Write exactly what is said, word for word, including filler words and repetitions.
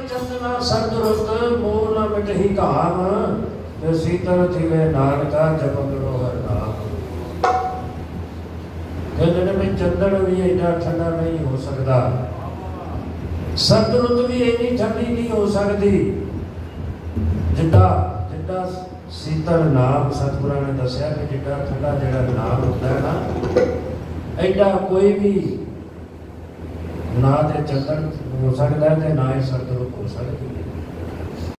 चंदना सर्द रुत मोह न मिटहि काम जो शीतल थिवे नानका जपंगड़ो हर नाम। दिन में चंदन भी एडा ठंडा नहीं हो सकता, सर्द रुत भी इन्नी ठंडी नहीं हो सकती जिद्दा जिद्दा शीतल नाम। सतगुरां ने दसिया कि जिद्दा ठंडा जिहड़ा नाम होता है ना, एडा कोई भी ना ते चंदन हो सकता है ते ना ही सर्द रुत हो सकती।